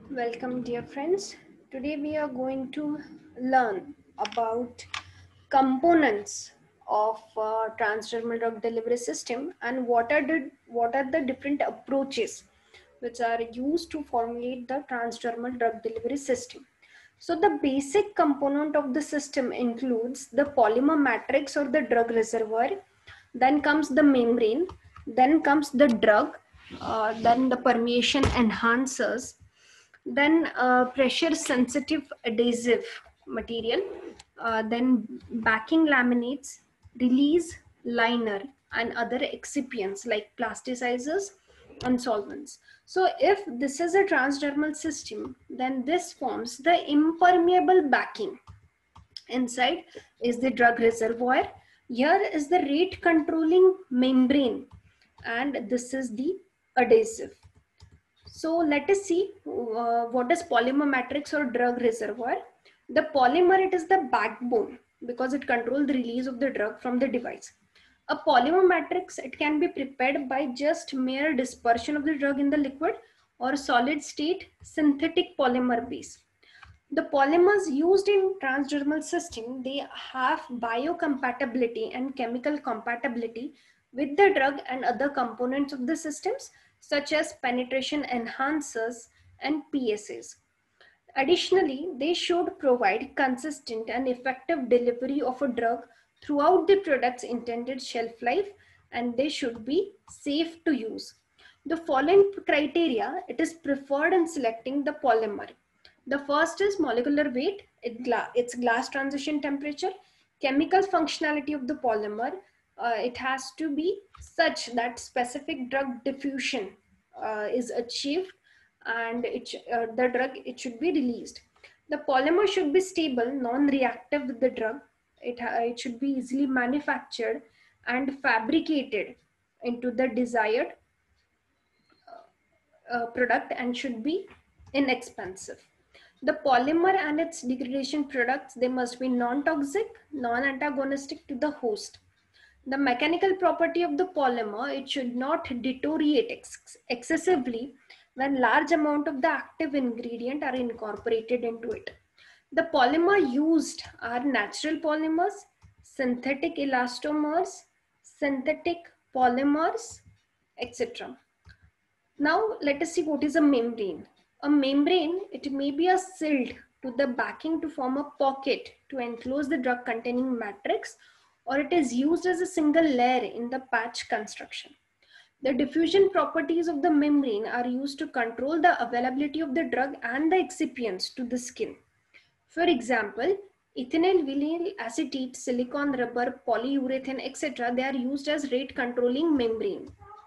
Welcome, dear friends. Today we are going to learn about components of transdermal drug delivery system and what are the different approaches which are used to formulate the transdermal drug delivery system. So the basic component of the system includes the polymer matrix or the drug reservoir, then comes the membrane, then comes the drug, then the permeation enhancers, then pressure sensitive adhesive material, then backing laminates, release liner, and other excipients like plasticizers and solvents. So if this is a transdermal system, then this forms the impermeable backing. Inside is the drug reservoir. Here is the rate controlling membrane, and this is the adhesive. So let us see what is polymer matrix or drug reservoir. The polymer, it is the backbone because it controls the release of the drug from the device. A polymer matrix, it can be prepared by just mere dispersion of the drug in the liquid or solid state synthetic polymer base. The polymers used in transdermal system, they have biocompatibility and chemical compatibility with the drug and other components of the systems such as penetration enhancers and PSAs. Additionally, they should provide consistent and effective delivery of a drug throughout the product's intended shelf life, and they should be safe to use. The following criteria it is preferred in selecting the polymer. The first is molecular weight, its glass transition temperature, chemical functionality of the polymer. It has to be such that specific drug diffusion is achieved, and the drug it should be released. The polymer should be stable, non-reactive with the drug. It should be easily manufactured and fabricated into the desired product and should be inexpensive. The polymer and its degradation products, they must be non-toxic, non-antagonistic to the host. The mechanical property of the polymer, it should not deteriorate excessively when large amount of the active ingredient are incorporated into it. The polymer used are natural polymers, synthetic elastomers, synthetic polymers, etc. Now let us see what is a membrane. A membrane, it may be a sealed to the backing to form a pocket to enclose the drug containing matrix, or it is used as a single layer in the patch construction. The diffusion properties of the membrane are used to control the availability of the drug and the excipients to the skin. For example, ethynyl vinyl acetate, silicon rubber, polyurethane, etc. They are used as rate controlling membrane.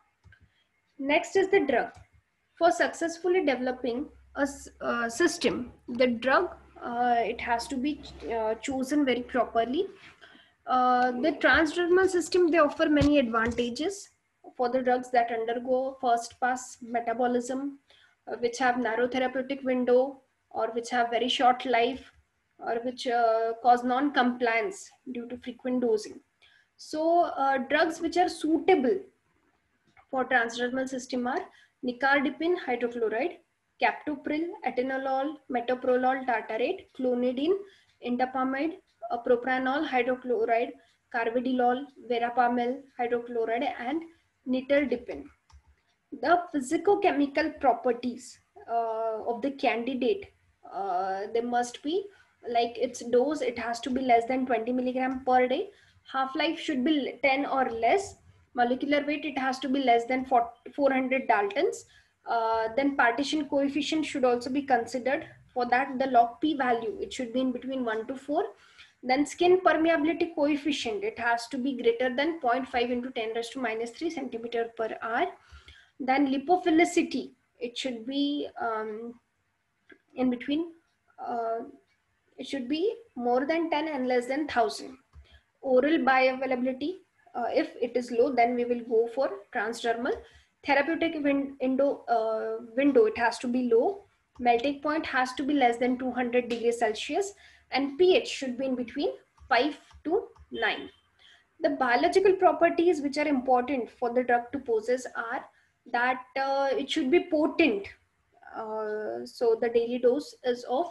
Next is the drug. For successfully developing a system, the drug it has to be chosen very properly. The transdermal system, they offer many advantages for the drugs that undergo first pass metabolism, which have narrow therapeutic window, or which have very short life, or which cause non-compliance due to frequent dosing. So drugs which are suitable for transdermal system are nicardipine hydrochloride, captopril, atenolol, metoprolol tartarate, clonidine, indapamide, propranolol hydrochloride, carvedilol, verapamil hydrochloride, and niterdipine. The physicochemical properties of the candidate, they must be like its dose, it has to be less than 20 milligram per day. Half-life should be 10 or less. Molecular weight, it has to be less than 400 Daltons. Then partition coefficient should also be considered. For that, the log P value, it should be in between 1 to 4. Then skin permeability coefficient, it has to be greater than 0.5 into 10 raised to minus 3 centimeter per hour. Then lipophilicity, it should be in between, uh, it should be more than 10 and less than 1000. Oral bioavailability, if it is low, then we will go for transdermal. Therapeutic window, it has to be low. Melting point has to be less than 200 degrees Celsius, and pH should be in between 5 to 9. The biological properties which are important for the drug to possess are that it should be potent, So the daily dose is of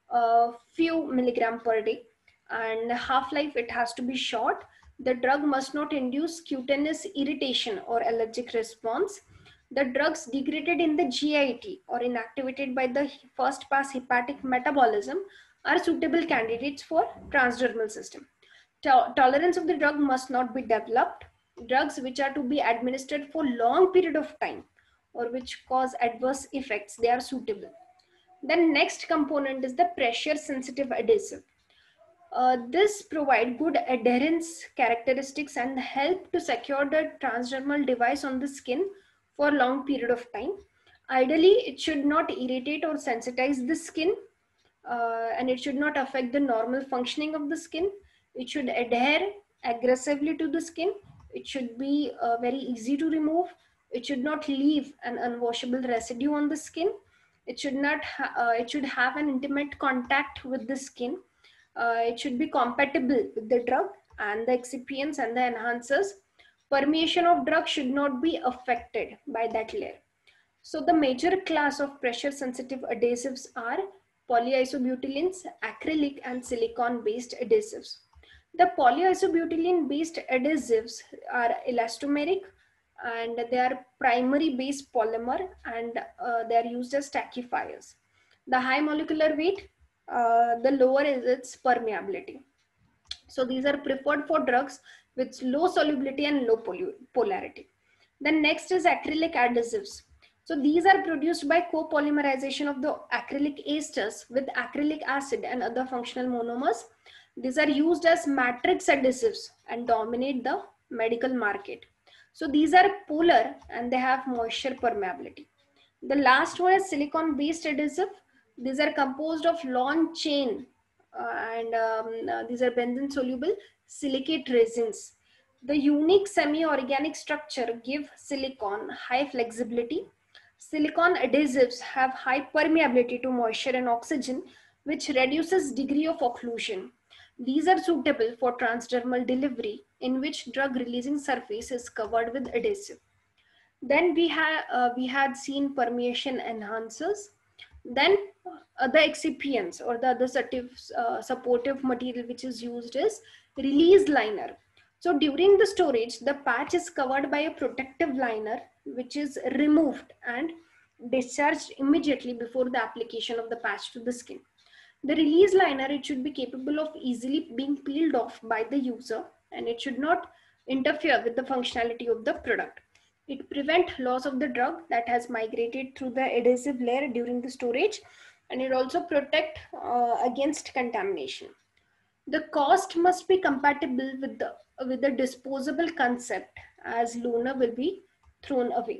few milligram per day, and half-life it has to be short. The drug must not induce cutaneous irritation or allergic response. The drugs degraded in the GIT or inactivated by the first pass hepatic metabolism are suitable candidates for transdermal system. Tolerance of the drug must not be developed. Drugs which are to be administered for long period of time or which cause adverse effects, they are suitable. The next component is the pressure sensitive adhesive. This provide good adherence characteristics and help to secure the transdermal device on the skin for long period of time. Ideally, it should not irritate or sensitize the skin, and it should not affect the normal functioning of the skin. It should adhere aggressively to the skin. It should be very easy to remove. It should not leave an unwashable residue on the skin. It should not. It should have an intimate contact with the skin. It should be compatible with the drug and the excipients and the enhancers. Permeation of drug should not be affected by that layer. So the major class of pressure sensitive adhesives are polyisobutylene, acrylic and silicone based adhesives. The polyisobutylene based adhesives are elastomeric and they are primary base polymer, and they are used as tackifiers. The high molecular weight, the lower is its permeability. So these are preferred for drugs with low solubility and low polarity. Then next is acrylic adhesives. So these are produced by copolymerization of the acrylic esters with acrylic acid and other functional monomers. These are used as matrix adhesives and dominate the medical market. So these are polar and they have moisture permeability. The last one is silicone based adhesive. These are composed of long chain and these are benzene soluble silicate resins. The unique semi-organic structure give silicone high flexibility. Silicone adhesives have high permeability to moisture and oxygen, which reduces degree of occlusion. These are suitable for transdermal delivery in which drug releasing surface is covered with adhesive. Then we had seen permeation enhancers. Then the excipients or the other supportive material which is used is release liner. So during the storage, the patch is covered by a protective liner which is removed and discharged immediately before the application of the patch to the skin. The release liner, it should be capable of easily being peeled off by the user, and it should not interfere with the functionality of the product. It prevents loss of the drug that has migrated through the adhesive layer during the storage, and it also protect against contamination. The cost must be compatible with the disposable concept, as Luna will be thrown away.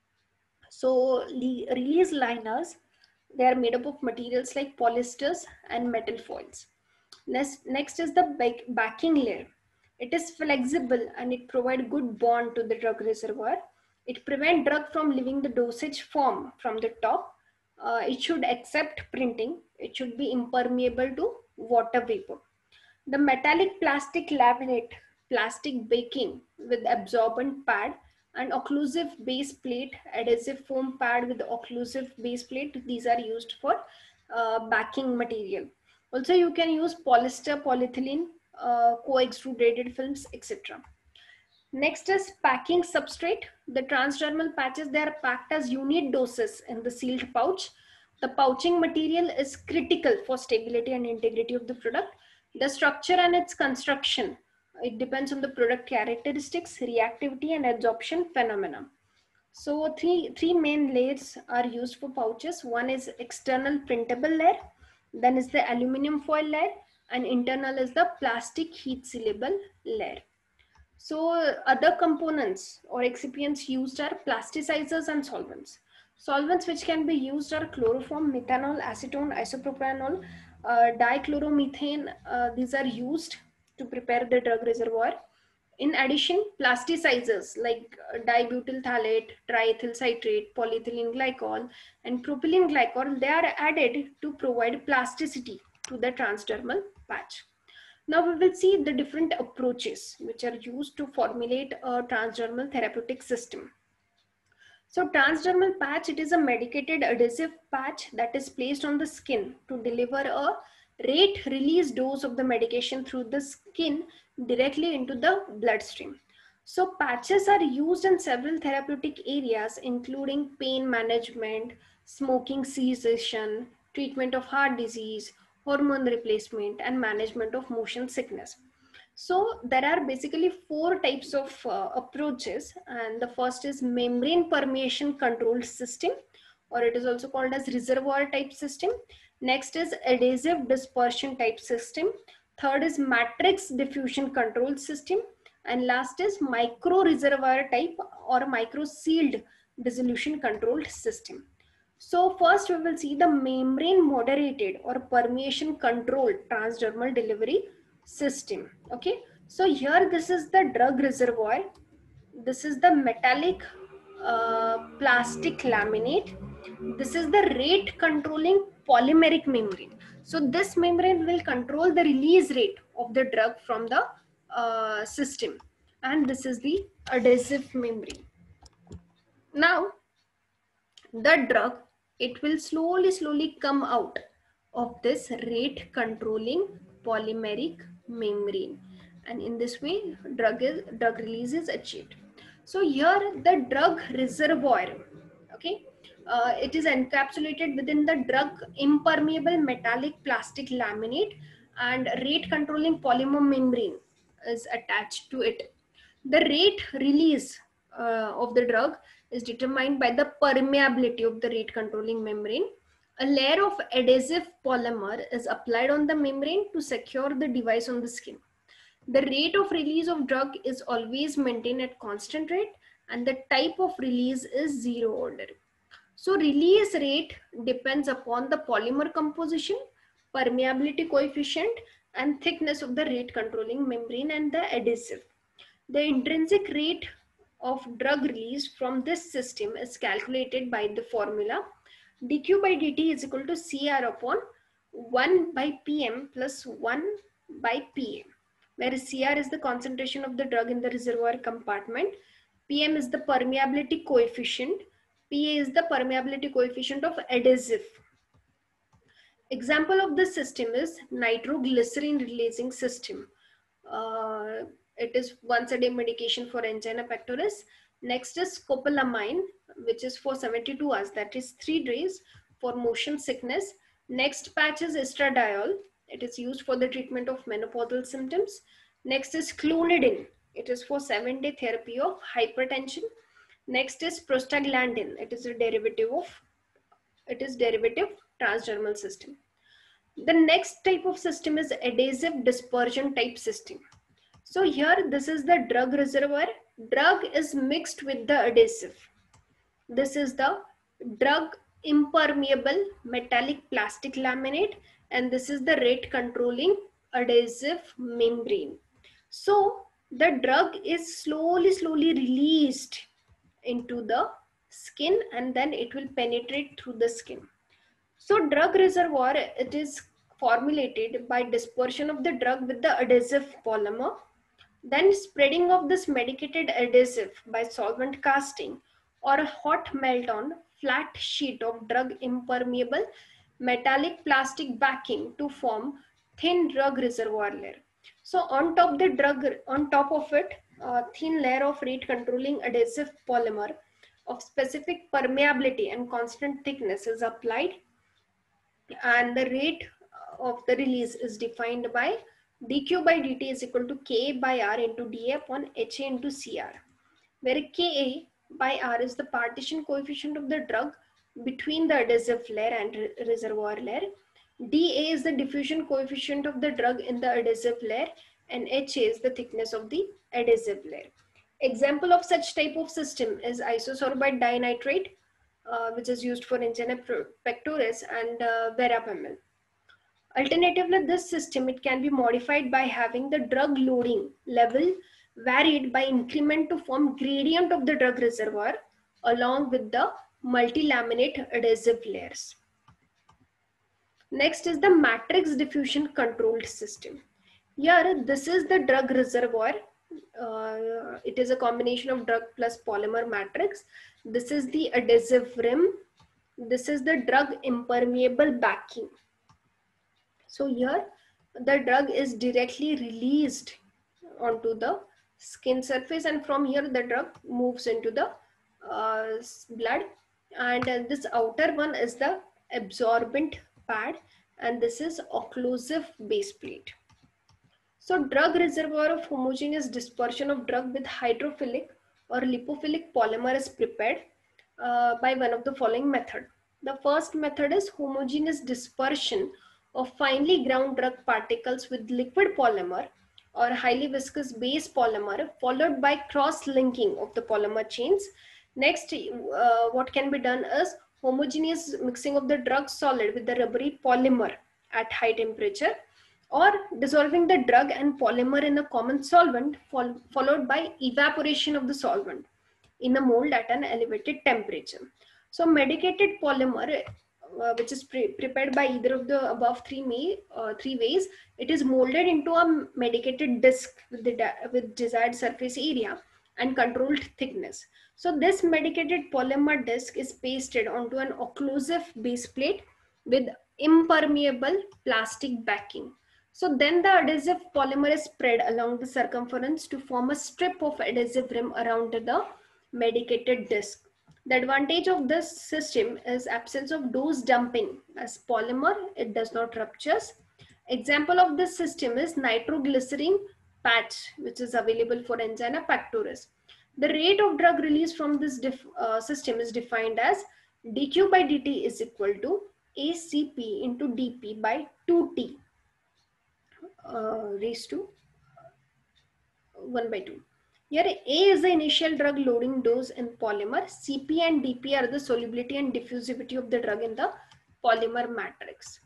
So the release liners, they are made up of materials like polyesters and metal foils. Next is the backing layer. It is flexible and it provides good bond to the drug reservoir. It prevents drug from leaving the dosage form from the top. It should accept printing. It should be impermeable to water vapor. The metallic plastic laminate, plastic backing with absorbent pad and occlusive base plate, adhesive foam pad with occlusive base plate. These are used for backing material. Also, you can use polyester, polyethylene, co-extruded films, etc. Next is packing substrate. The transdermal patches, they are packed as unit doses in the sealed pouch. The pouching material is critical for stability and integrity of the product. The structure and its construction, it depends on the product characteristics, reactivity and absorption phenomena. So three main layers are used for pouches. One is external printable layer, then is the aluminum foil layer, and internal is the plastic heat sealable layer. So other components or excipients used are plasticizers and solvents. Solvents which can be used are chloroform, methanol, acetone, isopropanol, dichloromethane. These are used to prepare the drug reservoir. In addition, plasticizers like dibutyl phthalate, triethyl citrate, polyethylene glycol, and propylene glycol, they are added to provide plasticity to the transdermal patch. Now we will see the different approaches which are used to formulate a transdermal therapeutic system. So transdermal patch, it is a medicated adhesive patch that is placed on the skin to deliver a rate release dose of the medication through the skin directly into the bloodstream. So patches are used in several therapeutic areas, including pain management, smoking cessation, treatment of heart disease, hormone replacement, and management of motion sickness. So there are basically four types of approaches, and the first is membrane permeation controlled system, or it is also called as reservoir type system. Next is adhesive dispersion type system. Third is matrix diffusion control system, and last is micro reservoir type or micro sealed dissolution controlled system. So first we will see the membrane moderated or permeation controlled transdermal delivery system. Okay, so here this is the drug reservoir. This is the metallic plastic laminate. This is the rate controlling polymeric membrane. So this membrane will control the release rate of the drug from the system. And this is the adhesive membrane. Now the drug, it will slowly come out of this rate controlling polymeric membrane, and in this way drug release is achieved. So here the drug reservoir, okay, it is encapsulated within the drug impermeable metallic plastic laminate, and rate controlling polymer membrane is attached to it. The rate release of the drug is determined by the permeability of the rate controlling membrane. A layer of adhesive polymer is applied on the membrane to secure the device on the skin. The rate of release of drug is always maintained at constant rate, and the type of release is zero order. So release rate depends upon the polymer composition, permeability coefficient, and thickness of the rate controlling membrane and the adhesive. The intrinsic rate of drug release from this system is calculated by the formula dq by dt is equal to Cr upon 1 by Pm plus 1 by Pa, where Cr is the concentration of the drug in the reservoir compartment, Pm is the permeability coefficient, Pa is the permeability coefficient of adhesive. Example of this system is nitroglycerin releasing system. It is once a day medication for angina pectoris. Next is scopolamine, which is for 72 hours, that is 3 days for motion sickness. Next patch is estradiol. It is used for the treatment of menopausal symptoms. Next is clonidine. It is for 7-day therapy of hypertension. Next is prostaglandin. It is derivative transdermal system. The next type of system is adhesive dispersion type system. So here this is the drug reservoir. Drug is mixed with the adhesive. This is the drug impermeable metallic plastic laminate, and this is the rate controlling adhesive membrane. So the drug is slowly released into the skin, and then it will penetrate through the skin. So drug reservoir, it is formulated by dispersion of the drug with the adhesive polymer, then spreading of this medicated adhesive by solvent casting or a hot melt on flat sheet of drug impermeable metallic plastic backing to form thin drug reservoir layer. So on top of it, a thin layer of rate controlling adhesive polymer of specific permeability and constant thickness is applied, and the rate of the release is defined by dq by dt is equal to Ka by R into dA upon Ha into Cr, where Ka by R is the partition coefficient of the drug between the adhesive layer and reservoir layer. dA is the diffusion coefficient of the drug in the adhesive layer, and Ha is the thickness of the adhesive layer. Example of such type of system is isosorbide dinitrate, which is used for angina pectoris, and verapamil. Alternatively, this system, it can be modified by having the drug loading level varied by increment to form gradient of the drug reservoir along with the multi-laminate adhesive layers. Next is the matrix diffusion controlled system. Here, this is the drug reservoir. It is a combination of drug plus polymer matrix. This is the adhesive rim. This is the drug impermeable backing. So here the drug is directly released onto the skin surface, and from here the drug moves into the blood. And this outer one is the absorbent pad, and this is occlusive base plate. So drug reservoir of homogeneous dispersion of drug with hydrophilic or lipophilic polymer is prepared by one of the following method. The first method is homogeneous dispersion of finely ground drug particles with liquid polymer or highly viscous base polymer, followed by cross-linking of the polymer chains. Next, what can be done is homogeneous mixing of the drug solid with the rubbery polymer at high temperature, or dissolving the drug and polymer in a common solvent, followed by evaporation of the solvent in a mold at an elevated temperature. So medicated polymer, which is prepared by either of the above three ways, it is molded into a medicated disc with desired surface area and controlled thickness. So this medicated polymer disc is pasted onto an occlusive base plate with impermeable plastic backing. So then the adhesive polymer is spread along the circumference to form a strip of adhesive rim around the medicated disc. The advantage of this system is absence of dose dumping. As polymer, it does not rupture. Example of this system is nitroglycerin patch, which is available for angina pectoris. The rate of drug release from this system is defined as dq by dt is equal to ACP into dP by 2T raised to 1 by 2. Here A is the initial drug loading dose in polymer. CP and DP are the solubility and diffusivity of the drug in the polymer matrix.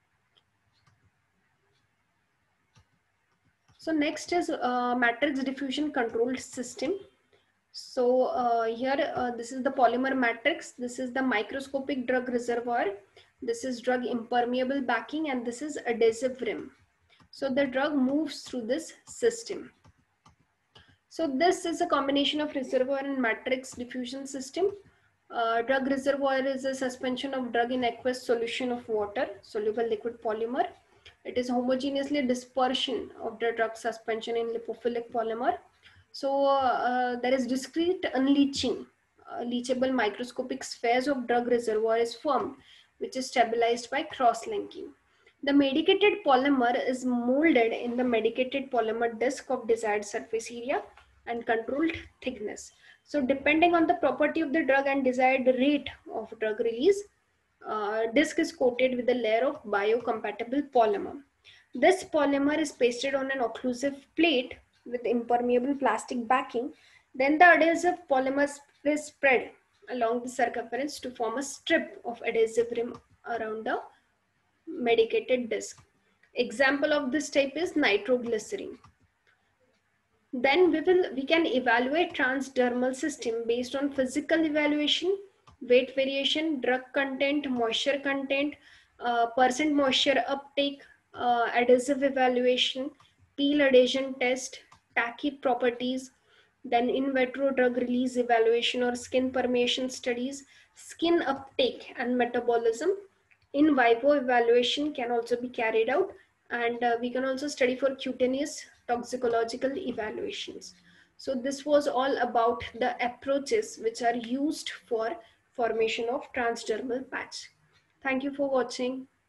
So next is matrix diffusion controlled system. So here this is the polymer matrix. This is the microscopic drug reservoir. This is drug impermeable backing, and this is adhesive rim. So the drug moves through this system. So this is a combination of reservoir and matrix diffusion system. Drug reservoir is a suspension of drug in aqueous solution of water, soluble liquid polymer. It is homogeneously dispersion of the drug suspension in lipophilic polymer. So there is discrete unleaching. Leachable microscopic spheres of drug reservoir is formed, which is stabilized by cross-linking. The medicated polymer is molded in the medicated polymer disc of desired surface area and controlled thickness. So depending on the property of the drug and desired rate of drug release, disc is coated with a layer of biocompatible polymer. This polymer is pasted on an occlusive plate with impermeable plastic backing. Then the adhesive polymer is spread along the circumference to form a strip of adhesive rim around the medicated disc. Example of this type is nitroglycerin. Then we can evaluate transdermal system based on physical evaluation, weight variation, drug content, moisture content, percent moisture uptake, adhesive evaluation, peel adhesion test, tacky properties, then in vitro drug release evaluation or skin permeation studies, skin uptake and metabolism. In vivo evaluation can also be carried out, and we can also study for cutaneous toxicological evaluations. So this was all about the approaches which are used for formation of transdermal patch. Thank you for watching.